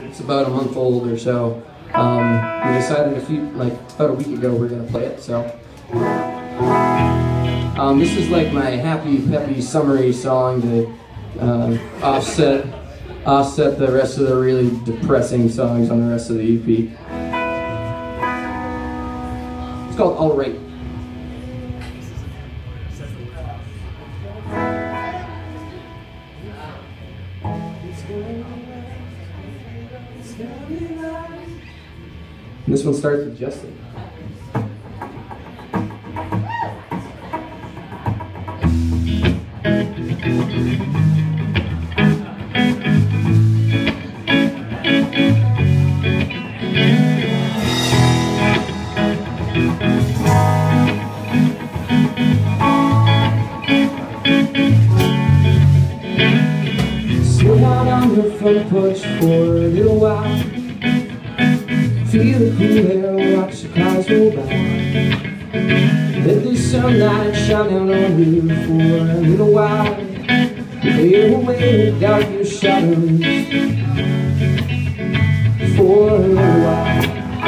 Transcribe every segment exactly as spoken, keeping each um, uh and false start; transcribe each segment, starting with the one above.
It's about a month old or so. Um, we decided a few, like about a week ago, we're gonna play it. So um, this is like my happy, peppy, summery song to uh, offset offset the rest of the really depressing songs on the rest of the E P. It's called All Right. And this one starts with Justin. Sit out on the front porch for a little while. Feel the cool air, watch the clouds roll by. Let the sunlight shine down on you for a little while. Clear away the darkest shadows for a little while.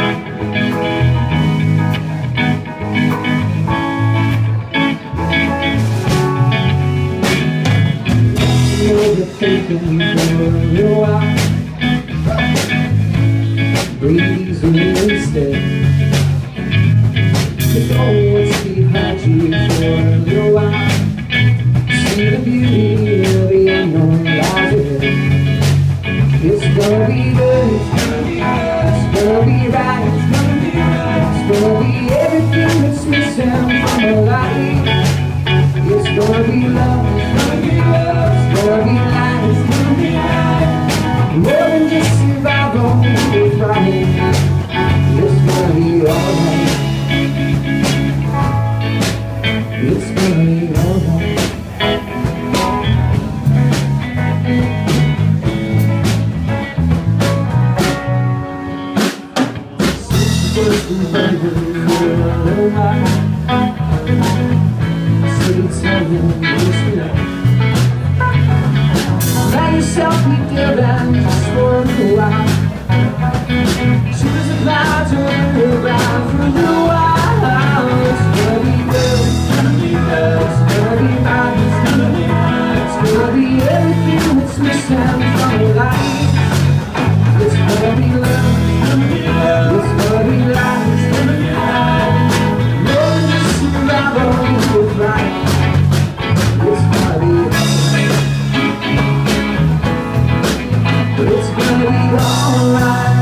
Overthinking for a little while. Breathe easily instead. Look on what's behind you for a little while. See the beauty of the unknown lies ahead. It's gonna be good, it's gonna be good, it's gonna be right, it's gonna be right, it's gonna be everything that's missing from a life. It's gonna be love, it's gonna be love, it's gonna be light, it's gonna be light. More than just survival, it's right. It's gonna be alright. It's gonna be alright. Since the first reminder for a little while, so tell me this tonight. Let yourself be good and just for a little while. Choose the clouds over around for a little while. It's gonna be good, it's gonna be good, it's gonna be right, it's gonna be right. It's gonna be everything that's missing from your life. It's gonna be love, it's gonna be love, it's gonna be light, it's gonna be light. More than just survival, it's right. It's gonna be alright. It's gonna be alright.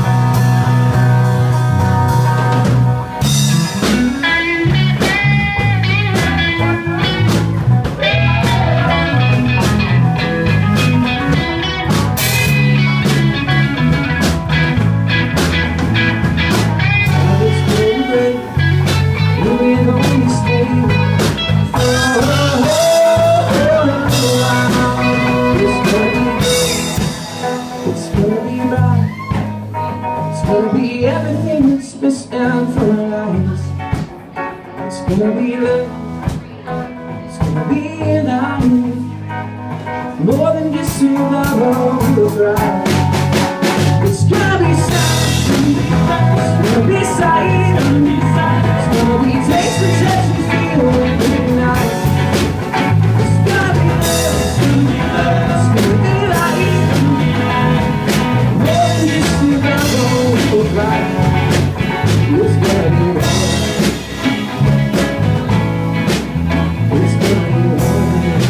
Everything that's missing from our lives. It's gonna be love, it's gonna be life. More than just survival, we'll thrive. It's gonna be sad, it's gonna be sight, it's gonna be taste and touch and feel really nice. It's gonna be love, it's gonna be love, it's gonna be life. More than just survival, we'll thrive. It's gonna be alright. It's gonna be alright.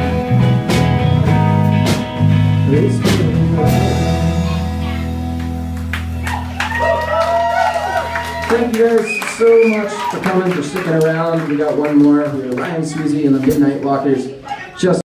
It's gonna be alright. Thank you guys so much for coming, for sticking around. We got one more. We're Ryan, Sweezey, and the Midnight Walkers.